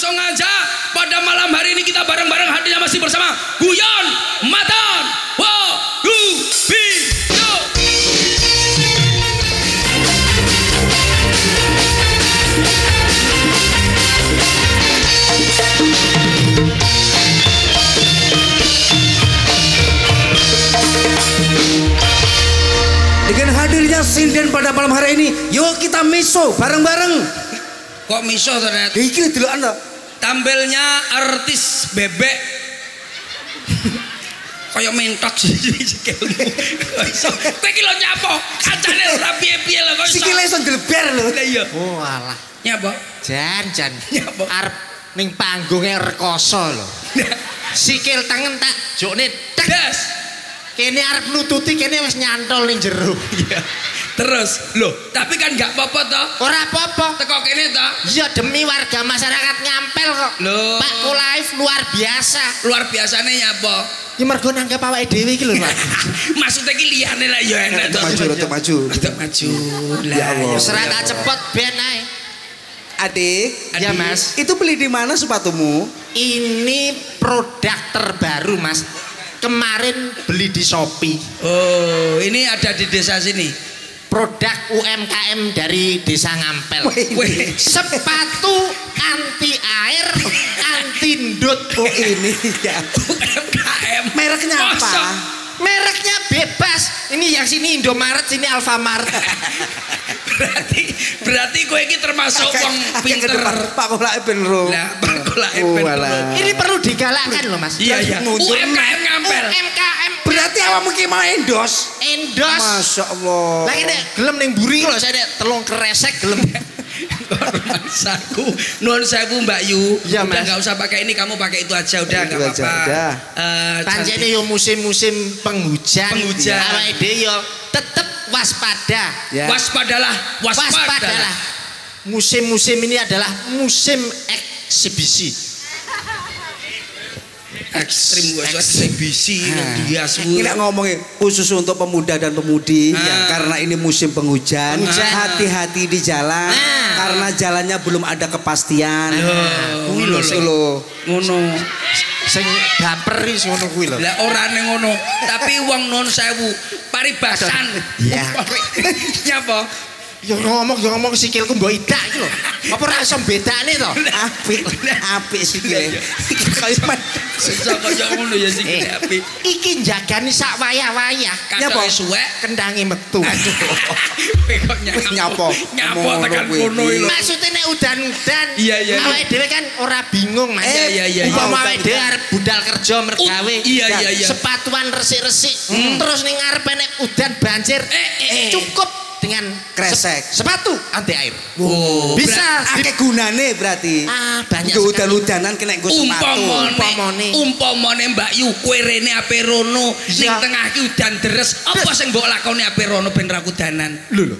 langsung aja pada malam hari ini kita bareng-bareng hadirnya masih bersama Guyon Matan Walubido. Dengan hadirnya sinden pada malam hari ini, yuk kita miso bareng-bareng. Kok miso ternyata? Iki dulu anda. Tampilnya artis bebek. Kayak mentok sih sikilmu. Kowe iki lho nyapo? Kancane ora piye-piye lho kok iso. Sikile iso ndleber lho. Lah iya. Oh alah. Nyapa? Jan Nyapa? arep ning panggunge rekoso lho. Sikil tengen tak jokne tek. Des. Kene arep nututi kene wis nyantol ning jero. Iya. Terus, loh, tapi kan gak apa-apa toh. Ora apa-apa. Teko kene toh. Iya demi warga masyarakat Ngampel kok. Loh. Pak Kulaif luar biasa. Luar biasanya nyapa? Ya mergo nanggap awake dhewe iki lho, Pak. Maksudnya ki liyane lah ya enak toh. Rotok maju. Rotok maju. Ya Allah. Wis ora tak cepet ben ae. Adik, Ya Mas. itu beli di mana sepatumu? Ini produk terbaru Mas. Kemarin beli di Shopee. Oh, ini ada di desa sini. Produk UMKM dari Desa Ngampel. Wih, Sepatu anti air, anti ndut. Oh ini ya. UMKM. Mereknya apa? Masa? Mereknya bebas. Ini yang sini Indomaret, sini Alfamart. berarti kowe iki termasuk wong pinter. Pak Kolak ben ro. Lah, Pak Kolak Oh, ben. alah. Ini perlu digalakkan loh Mas. Iya, iya. Mundur. UMKM Ngampel. UMKM Berarti awakmu ki mau endos. endos. Masya Allah. Lagi dek gelem ning buri lho saya dek telung kresek gelem. Saku nuwun sewu Mbak Yu. Iya, Udah Mas. nggak usah pakai ini, kamu pakai itu aja udah Itu nggak aja, apa-apa. udah. Pancene yo musim-musim penghujan. Penghujan. Awake dhewe yo tetep waspada. Ya. Waspadalah. Waspadalah. Musim-musim ini adalah musim eksibisi. Ekstrim gue eksibisi dia Ini ngomongin khusus untuk pemuda dan pemudi karena ini musim penghujan. Penghujan. Hati-hati di jalan karena jalannya belum ada kepastian. Kuwi lho, Itu loh. ngono. Sing baper iki ngono kuwi lho. Lah orane ngono, tapi wong non sewu paribasan. Iya. Nyapa? Yo ngomong sikilku mbok idak iki lho. Apa ora iso bedane to? Apik sih kayak. Kayak Susah kaya ngono ya sing apik. Iki njagani sak wayah-wayah. Kacake suwek. Kendange metu. Aduh. Kowe kok Nyapo? Nyapo tekan kono iki lho. Maksudnya nek udan-udan, Iya, iya. awake dhewe kan ora bingung Mas. Iya. Umpama awake dhewe arep budal kerja mergawe. Iya. Sepatuan resik-resik. Terus ning ngarepe nek udan banjir, cukup dengan Kresek. sepatu anti air. Oh, Bisa akeh gunane berarti. banyak Nggo sekali. udan-udanan kena nggo sepatu. Umpamane Mbak Yu kowe rene ape rono ning Iya. tengah ki udan deres apa sing mbok lakoni ape rono ben ra kudanan Lho.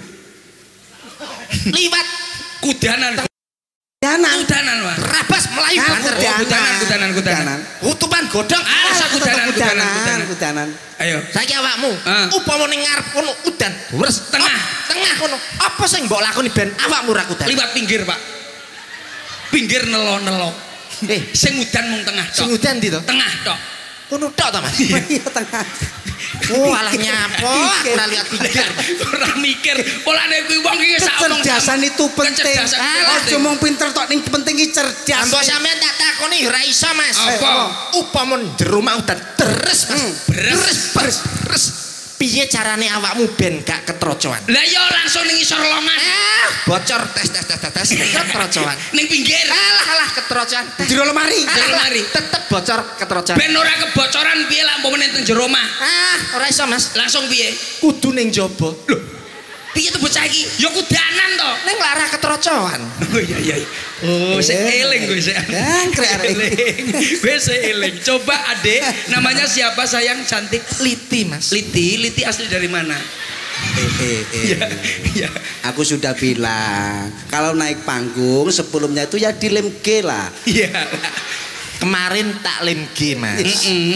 Liwat kudanan Kudanan. Mas rabas melayu banter. kudanan Utupan godhong Rasa Kudanan. ayo saiki awakmu upama ning ngarep kono udan deres tengah kono apa sing mbok lakoni ben awakmu ra kudan liwat pinggir Pak pinggir nelo sing udan mung tengah sing tok udan ndi to tengah tok kono tok ta Mas Iya tengah. oh alah nyapo ora lihat pinggir ora mikir polane kuwi wong iki sak omong Kecerdasan itu penting. Kecerdasan itu Alah penting. cuma pinter tok ning penting iki cerdas. Ambo sampean tak takoni ora iso Mas Apa? upama jero mau udan deres Mas deres piye carane awakmu ben gak ketrocoan lah ya langsung ning isor longan bocor tes ketrocoan ning pinggir alah ketrocoan Jero lemari. tetep bocor ketrocoan ben ora kebocoran piye lah umpamane teng jero omah ora iso Mas langsung piye kudu ning jaba lho piye tuh bocah iki ya kudanan to ning lara ketrocoan oh iya oh sik eling gue sik gue sik eling coba Adek namanya siapa sayang cantik Liti Mas Liti asli dari mana Ya. Aku sudah bilang kalau naik panggung sebelumnya itu ya dilemke lah. iya kemarin tak limge Mas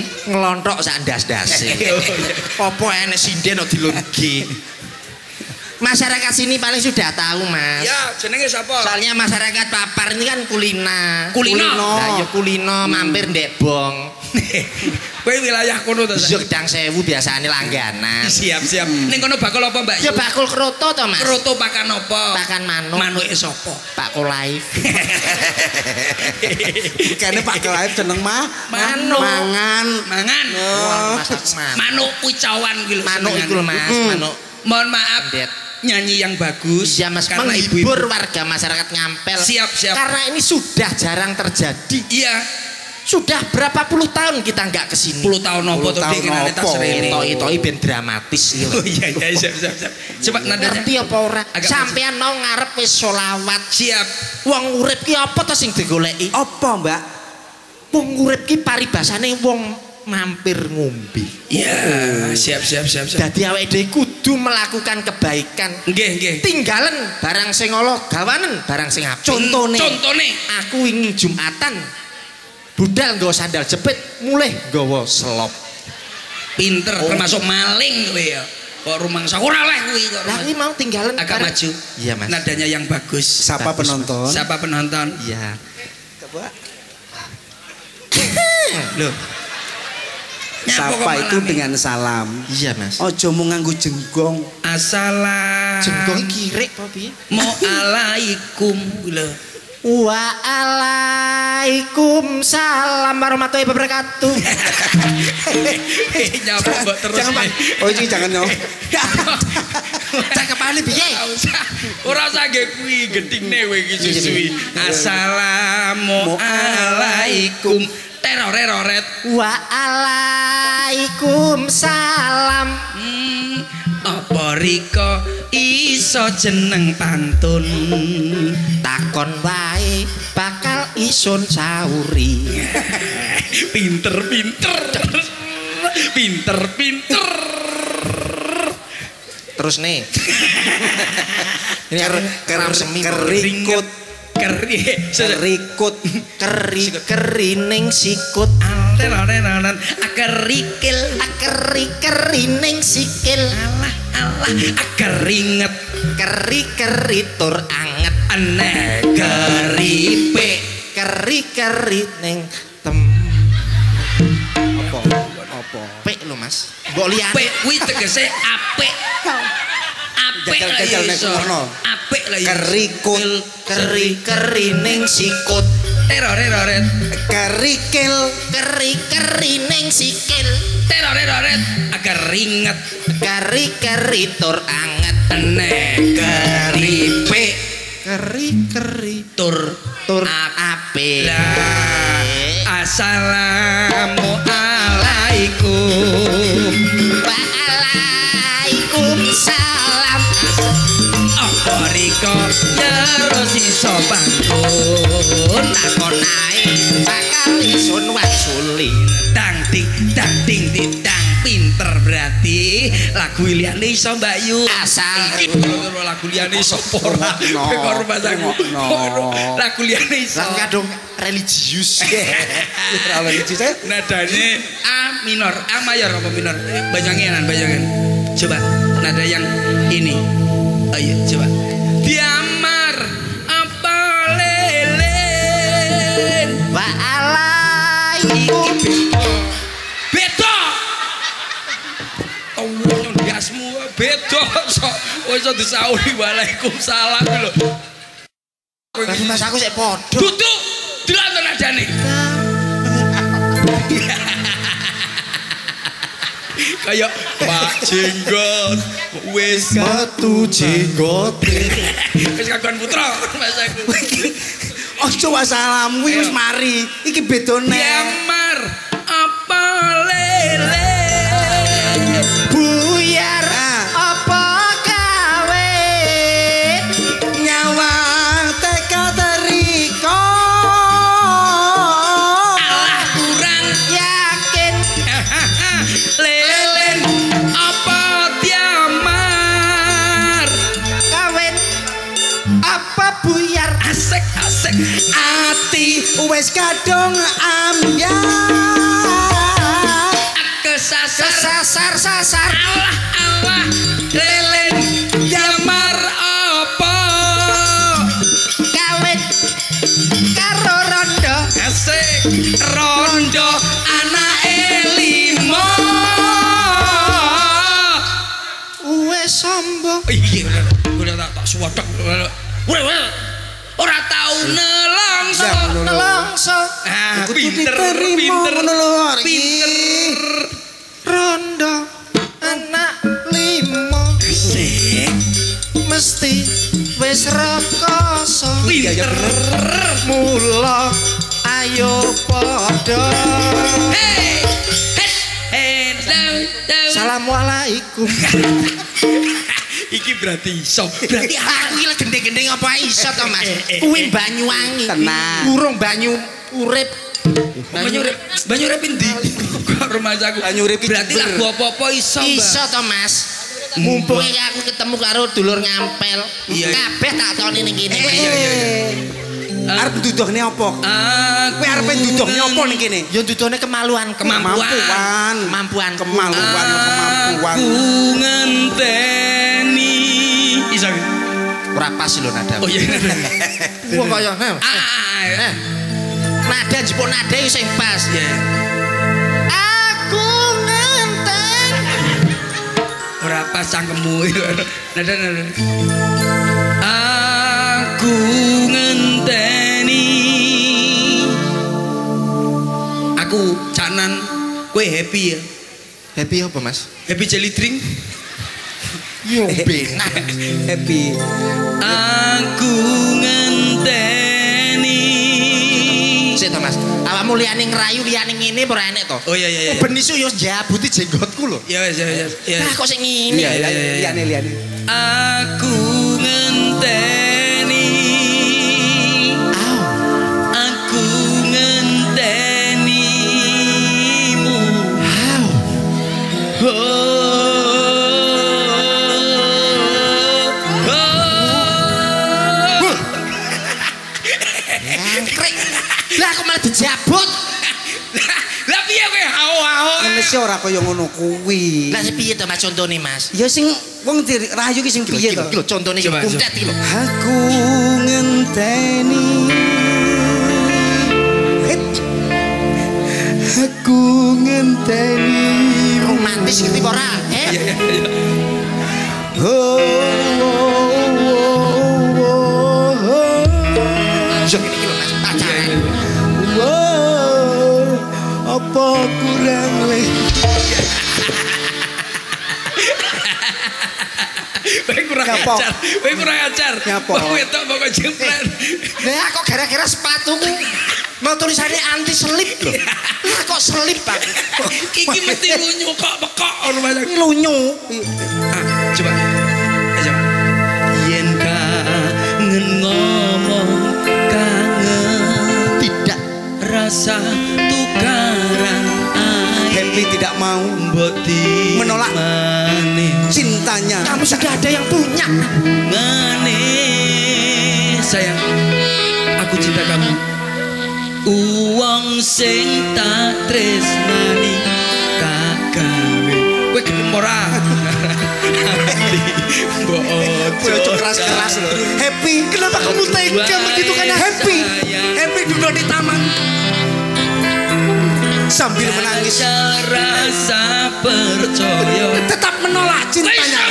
ngelontok sak ndas-ndase apa enek sinden kok dilumge Masyarakat sini paling sudah tahu, Mas. Ya, jenenge sapa? Soalnya masyarakat Papar ini kan kulina. Kulino. Lah ya kulino mampir ndek Bong. Kowe wilayah kono to, Sak? Gedang Sewu biasane langganan. Siap. Ning kono bakul apa, Mbak? Ya bakul kroto to, Mas. Kroto pakan apa? Pakan manuk. Manuke sapa? Pak Kolaif. Kene Pak Kelaip jeneng Manuk. Mangan. Manuk kuwi cawan kuwi lho. Manuk iku lho, Mas. Manuk. Mohon maaf. Ndet. Nyanyi yang bagus Ya, Mas, karena menghibur ibu-ibu. warga masyarakat Ngampel. Siap. Karena ini sudah jarang terjadi. Iya. Sudah berapa puluh tahun kita nggak kesini. 10 tahun opo to dengenane tas rene. Toi ben dramatis. Oh iya siap. Coba nadanya. Ngerti apa ora? Agak Sampean mau ngarep wis selawat. Siap. Wong urip ki apa to sing digoleki? Apa, Mbak? Wong urip ki paribasane wong mampir ngombe. Iya, siap. Dadi awake dhewe kudu melakukan kebaikan. Nggih. Tinggalan barang sing ala, gawanen barang sing apik. Contone. Aku wingi Jumatan budal nggawa sandal jepit, mulih nggawa selop. Pinter termasuk maling kowe ya. Kok rumangsa ora oleh kuwi kok. Lah iki mau tinggalan agak maju. Iya, Mas. Nadanya yang bagus. Siapa penonton? Siapa penonton? Iya. Coba. Loh. Sapa itu dengan salam. Iya, Mas. Ojo mau nganggo jenggong. Assalam. Jenggong kirik apa piye? Alaikum lho. Waalaikumsalam warahmatullahi wabarakatuh. Nyapa mbok terus. Jangan, Pak. Oh, ini jangan nyok. Cakepane piye? Ora usah nggih kuwi gedhingne kowe iki susui. Assalamualaikum. Teroret. Waalaikumsalam. Apa riko iso jeneng pantun? Takon wae bakal isun sauri. Pinter. Terus nih. Ini kerikut. Kerining sikut. Kerining sikil. Alah keringet. Keri tur anget. Aneh keripik. Keri ning tem. Apa? Pek lho, Mas. Mbok liyane. Apik kuwi tegese apik. Apik lah Jajal nek iso. ngono. Apik lah iso. Kerikut. Kerining sikut. Teroret. Kerikil. Kerining sikil. Teroret. Agar ringet. Keri tur anget. Aneh keripik. Keri Tur apik. Lah. Assalamualaikum. Waalaikumsalam. Apa riko terus iso pantun? Takon ae bakal isun wasuli. Dang ding pinter berarti lagu liyane iso Mbak Yu. Asal Lagu liyane iso ora. Kok rumah saku. Lagu liyane iso. lan kadung religius. Ora religius. Nadane A minor, A mayor apa minor? Bayangan. Coba nada yang ini. Ayo coba. Diamar apa lelen. Waalaikum. Beda. Tawon ndiasmu beda sok. Iso disauri waalaikumsalam lho. Berarti Mas aku sik padha. Duduk. Delok nadane. Kayak Pak Jenggot wis Metu jenggot. wis kagungan putra Mas aku. Ojo wasalamu wis mari. Iki bedone. Diamar apa lele. Buyar apa gawe? Nyawang teka teriko. Alah kurang Yakin lelen apa diamar. kawin apa buyar? Asik Ati wis kadung ambyar. kesasar Sasar alah lelen diamar. rondo anake limo. Wes sombong. Iya bener tak suwedeg. Ora tau nelongso. Ah, pinter. Rondo anak limo. Sik. Mesti wis rekoso. Iya bener. Mula ayo padha. Hey. Assalamualaikum. Iki berarti iso. Berarti aku iki gendeng-gendeng apa iso to, Mas? Kuwi Banyuwangi. Tenang. Burung banyu urip. Banyu urip endi? Kok rumahku. Banyu urip berarti lagu apa-apa iso, Mbak. Iso to, Mas. Mumpung aku ketemu karo dulur ngampel. Iya. Kabeh tak toni ning kene. Iya. Arep duduhne apa? Kowe arep duduhne apa ning kene? Ya duduhne kemaluan. Kemampuan. Aku ngenteni. Iso. Ora pas lho nada. Oh iya. Wong kaya nada jipuk nada sing pas. Iya. Aku ngenten. Ora pas cangkemmu. Nada. Aku ngenteni. Aku canan kowe happy ya. Happy apa, Mas? Happy jelly drink. Yo benar. Happy. Aku ngenteni. Sik to, Mas. Awakmu liyane ngrayu liyane ngene ora enek to? Oh iya. Ben iso yo njabuti jenggotku lho. Ya. Lah kok sing ngene. Iya, liyane. Aku ngenteni. Aku ngentenimu. Lah aku malah dijabut. Lah piye kowe hao-hao? Mesti ora kaya ngono kuwi. Lah piye to, Mas, contone, Mas? Ya sing wong dirayu ki sing piye to? Iki lho contone iki kuntet iki lho. Aku ngenteni. Aku ngenteni. Romantis iki ora? Iya. Yo iki lho, Mas, pacaran. Apa kurang le? Kowe kurang ajar. Nyapa? Wetok pokok jempret. Lah kok gara-gara sepatuku mau tulisannya anti selip lho. Lah kok selip Pak? Iki mesti lunyu kok bekok ngono banyak. Ini lunyu. Coba. Ayo. Yen kangen ngomong kangen Tidak. rasa tukaran Happy tidak mau menolak cintanya. Kamu sudah ada yang punya. Ngane sayang, aku cinta kamu. Uang sing tak tresnani tak gawe. Kowe gelem ora? Cocok keras-keras loh. Happy, kenapa kamu tega begitu kan? Happy duduk di taman sambil menangis. Rasa percaya. Tetap menolak cintanya.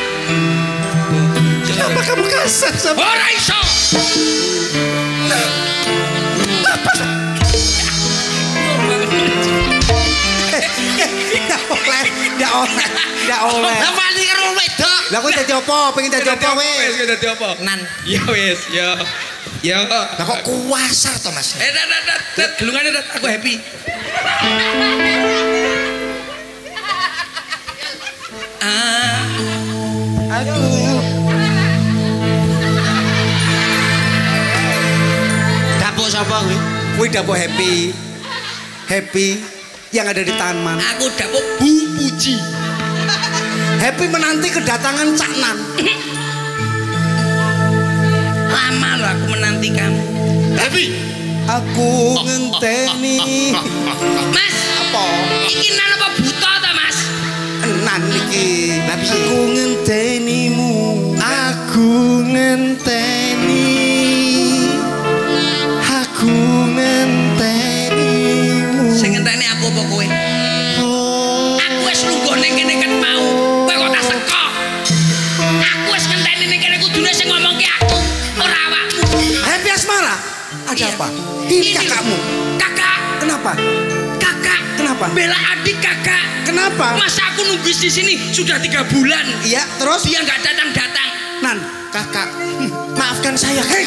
Kenapa kamu kasar sama? Ora iso. Nggak oleh. Lah wani karo wedok. Lah kowe dadi apa? Pengen dadi apa weh? Wis dadi apa? Nan. Ya wis, ya. Ya. Lah kok kuasa to, Mas? Dat, gelungane dat, aku happy. Aku Dapuk sapa kuwi? kuwi dapur Happy. Happy yang ada di taman. Aku dapuk Bu Puji. Happy menanti kedatangan Cak Nan. Lama loh aku menanti kamu. Happy. Aku ngenteni. Mas, Apa? iki nan apa buta ta, Mas? Nan iki. Aku ngentenimu. Aku ngenteni. Aku ngenteni. apa kowe? Aku wis lungguh ning kene ket mau. Kowe kok tak seka. Aku wis ngenteni ning kene kudune sing ngomongke aku, ora awakmu. Happy Asmara. Ada apa? Ini kakakmu. Kakak. Kenapa? Kakak. Kenapa? Bela adik kakak. Kenapa? Masa aku nunggu di sini sudah 3 bulan. Iya, terus? Dia nggak datang-datang. Nan, Kakak, maafkan saya. hei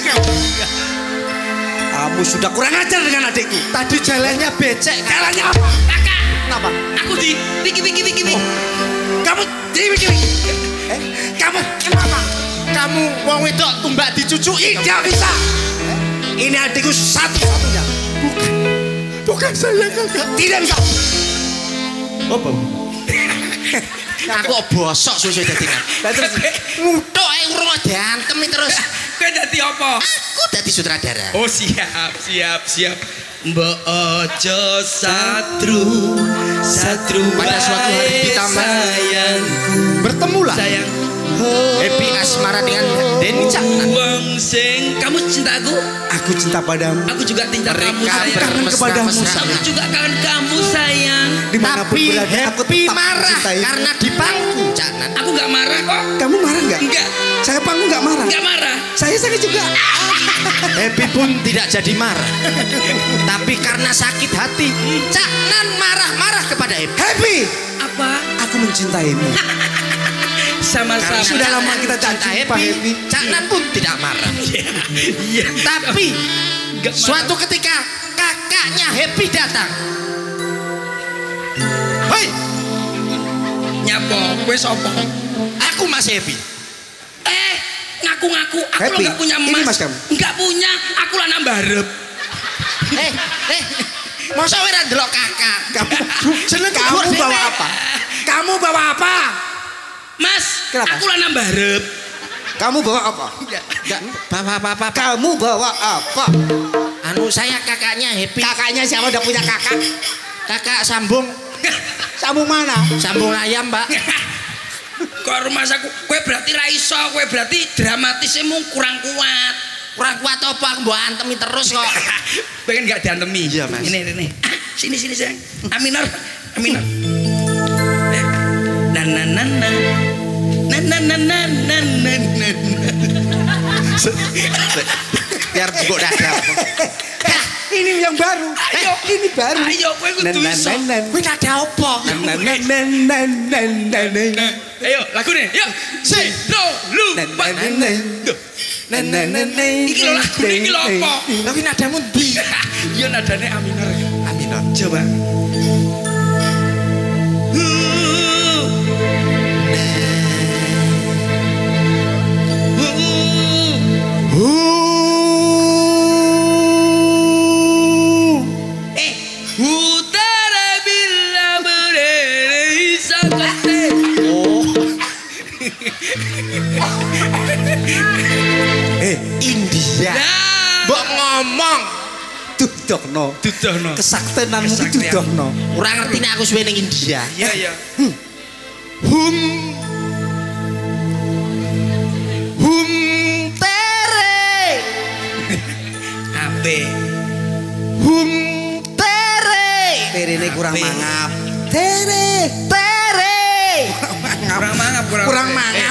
kamu sudah kurang ajar dengan adikku. Tadi jalannya becek. Jalannya apa? Kakak. Kenapa? Aku di Wiki. Kamu jadi kamu kenapa? Kamu wong wedok tumbak dicucuki. Tidak bisa. Ini adikku satu-satunya. Bukan saya kakak. Tidak bisa. Apa? Aku bosok susu datingan. Terus Ngutuk ae urung diantem terus. Kowe dadi apa? Aku dadi sutradara. Oh siap. Mbok ojo satru Pada suatu hari kita sayang bertemulah sayang Happy Asmara dengan Denny Caknan. Wong sing kamu cinta aku, aku cinta padamu. aku juga cinta kamu Mereka sayang. kangen kepadamu, bermesra-mesraan. Aku juga kangen kamu sayang. Dimanapun Tapi berada, aku Happy tetap marah mencintai. karena di pangku Caknan. Aku nggak marah kok. Kamu marah nggak? Enggak, Saya panggung nggak marah. nggak marah. Saya sakit juga. Happy pun tidak jadi marah. Tapi karena sakit hati, Caknan marah-marah kepada Happy. Happy, Apa? aku mencintaimu. Sama-sama. Sudah lama kita tak Cinta jumpa, Happy. Caknan pun tidak marah. Iya. Tapi Nggak marah. suatu ketika kakaknya Happy datang. Hei, Nyapo, kowe sapa? aku Mas Happy. Ngaku-ngaku aku Happy, nggak punya ini emas. mas kamu? Nggak punya, aku lah nambah harap. Masa ora ndelok kakak? Kamu bawa apa? Kamu bawa apa? Mas, Kenapa? aku lah nambah harap. Kamu bawa apa? Enggak bapak-bapak. Kamu bawa apa? Anu saya kakaknya Happy. Kakaknya siapa udah punya kakak? Kakak sambung Sambung mana? sambung ayam, Mbak. Kok rumah aku, kue berarti raiso, kue berarti dramatismu kurang kuat. Kurang kuat apa aku mbok antemi terus kok. Pengen nggak diantemi? Iya, Mas. Ini. Sini sayang. Aminor. Biar bukuk dada. Ini yang baru. Ini baru. Ayo, kowe kudu iso. Kuwi nada apa? Ayo, lagu nih. Yuk. Si, do, lu, pak. Iki lho lagu iki lho apa? Lah kuwi nadamu ndi? Iya nadane aminor. Aminor. Coba. Utara bila berere sakate. India. Mbok ngomong Dudohno. Dudohno. Kesaktenanmu itu Kesaktian. dudohno. ora ngerti nek aku suwe ning India. Iya. Hum tere. Ape. Hum tere. Terene kurang Ape. mangap. Tere. Kurang mangap. Kurang mangap.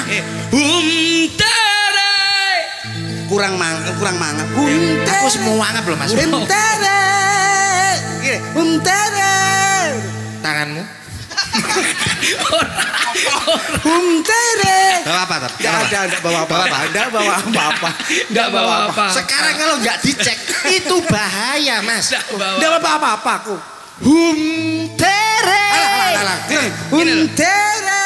Tere. Kurang mangap. Aku semua ngap loh Mas. Tere. Tere. Tanganmu. Tere. Bawa apa, Tar? Enggak bawa apa-apa. Enggak bawa apa-apa. Enggak bawa apa. Sekarang kalau nggak dicek itu bahaya, Mas. Enggak bawa apa-apa aku. Hum tere. Alah. Gini loh. Tere.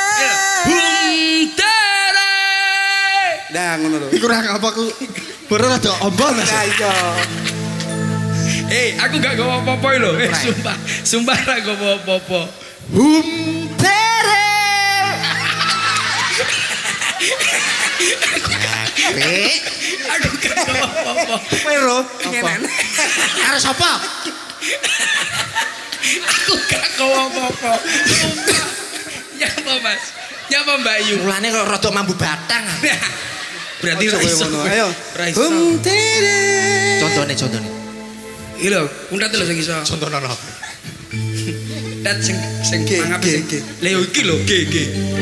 Tere. Nah, ngono lho. Kurang apa aku? Baru ada ombol, Mas. Nah, iya. Aku gak gawa apa-apa lho. Sumpah ra gawa apa-apa. Hum tere. Aku gak gawa apa-apa. Pero ngenen. Harus apa? Aku gak gawa apa-apa. Sumpah. Ya apa Mas? Ya apa Mbak Yu? Mulane kok rada mambu batang. Berarti ra iso. Ayo. Ra iso. Contohnya. Iki lho, undat lho sing iso. Contohnya. dat sing G, mangap G, sing. G. Lah yo iki lho G.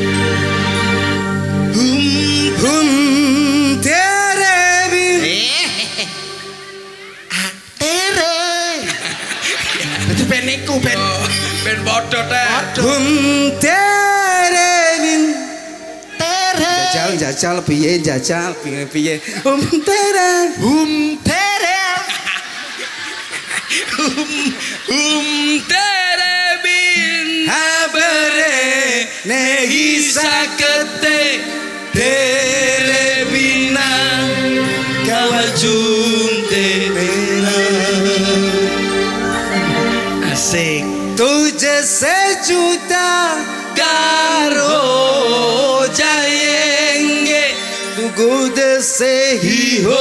Hum terebi. Tere. Itu ben iku ben. Oh, ben padha teh. Hum terebi. Tere. Jajal piye jajal piye. Hum tere. Terebin Habere nehi sakete terebina kawajunte asik tuje sejuta karo jayenge tugu de sehiho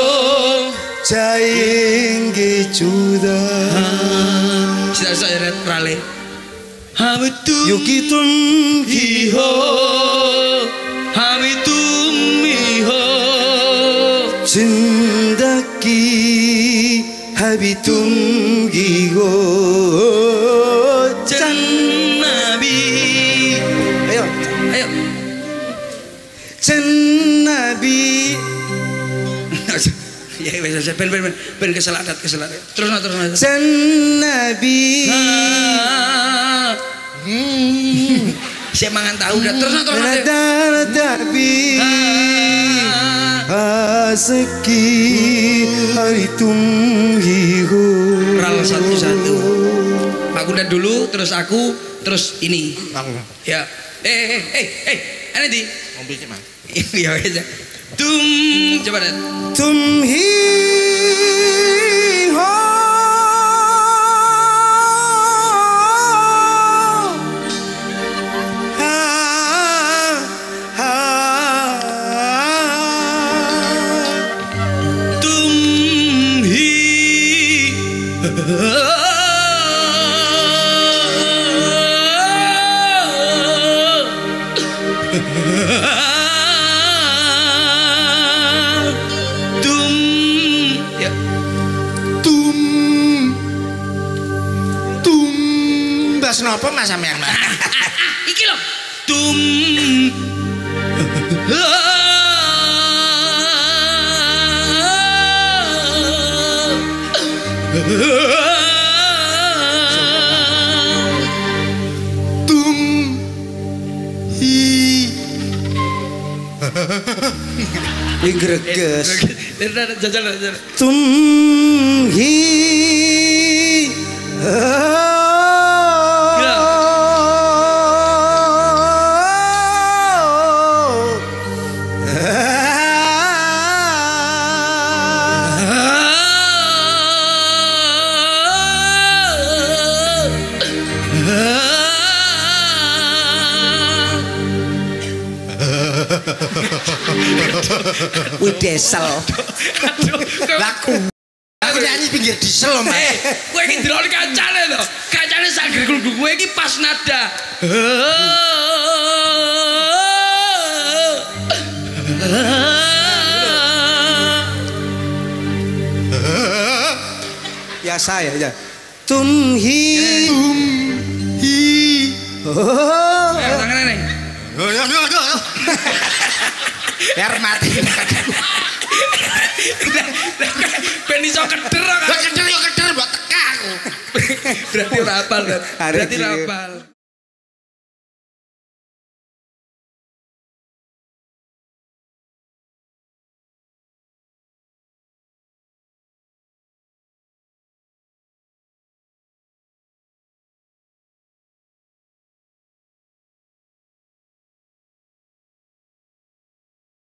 jayenge juda sida saya rale habitum yukitum hiho habitum hiho jindaki habitum gigo Nabi ayo Nabi ya wes ben kesalahan terus Nabi saya mangan tahu dah terus Nabi Aseki haritum higo ral satu-satu Pak Kundan dulu terus aku terus ini ya ini di ya wes tum coba deh tum hi ho tum hi Bas napa Mas sampean? Iki lho. Tum. tum hi greges Jajal. tum hi Wih desel. Laku. Aku nyanyi pinggir diesel loh Mas. Kowe iki ndelok kancane lho. Kancane sagir kowe iki pas nada. biasa ya tumhi oh tangan nih biar mati ben iso keder kan keder buat teka aku berarti rapal kan berarti rapal